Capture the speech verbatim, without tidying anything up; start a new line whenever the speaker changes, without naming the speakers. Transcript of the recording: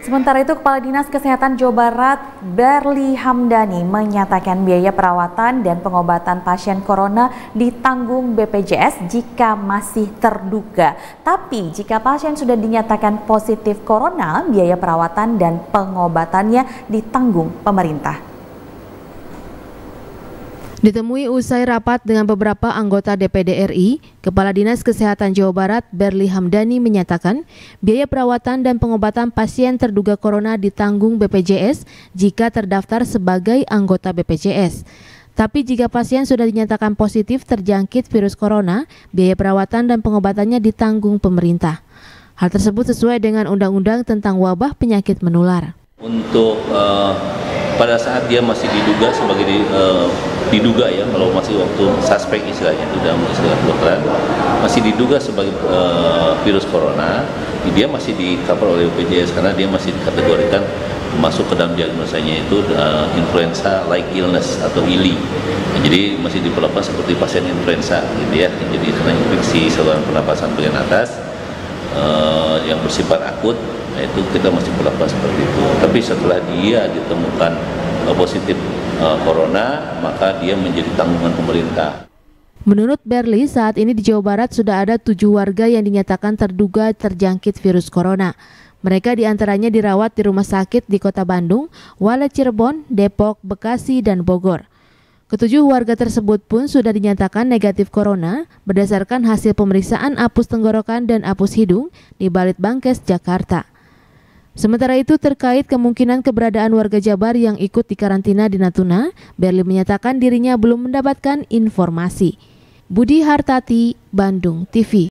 Sementara itu, Kepala Dinas Kesehatan Jawa Barat, Berli Hamdani, menyatakan biaya perawatan dan pengobatan pasien corona ditanggung B P J S jika masih terduga. Tapi jika pasien sudah dinyatakan positif corona, biaya perawatan dan pengobatannya ditanggung pemerintah.
Ditemui usai rapat dengan beberapa anggota D P D R I, Kepala Dinas Kesehatan Jawa Barat Berli Hamdani menyatakan biaya perawatan dan pengobatan pasien terduga corona ditanggung B P J S jika terdaftar sebagai anggota B P J S. Tapi jika pasien sudah dinyatakan positif terjangkit virus corona, biaya perawatan dan pengobatannya ditanggung pemerintah. Hal tersebut sesuai dengan Undang-Undang tentang Wabah Penyakit Menular.
Untuk uh, pada saat dia masih diduga sebagai di, uh, diduga ya, kalau masih waktu suspek istilahnya itu dalam istilah kedokteran, masih diduga sebagai uh, virus corona, dia masih di cover oleh B P J S karena dia masih dikategorikan masuk ke dalam diagnosanya itu uh, influenza like illness atau I L I. Nah, jadi masih diperlakukan seperti pasien influenza gitu ya. Jadi karena infeksi saluran pernapasan bagian atas uh, yang bersifat akut, nah itu kita masih berlakukan seperti itu. Tapi setelah dia ditemukan uh, positif uh, corona, maka dia menjadi tanggungan pemerintah.
Menurut Berli, saat ini di Jawa Barat sudah ada tujuh warga yang dinyatakan terduga terjangkit virus corona. Mereka diantaranya dirawat di rumah sakit di Kota Bandung, Walet Cirebon, Depok, Bekasi, dan Bogor. Ketujuh warga tersebut pun sudah dinyatakan negatif corona berdasarkan hasil pemeriksaan apus tenggorokan dan apus hidung di Balitbangkes, Jakarta. Sementara itu, terkait kemungkinan keberadaan warga Jabar yang ikut dikarantina di Natuna, Berli menyatakan dirinya belum mendapatkan informasi. Budi Hartati, Bandung T V.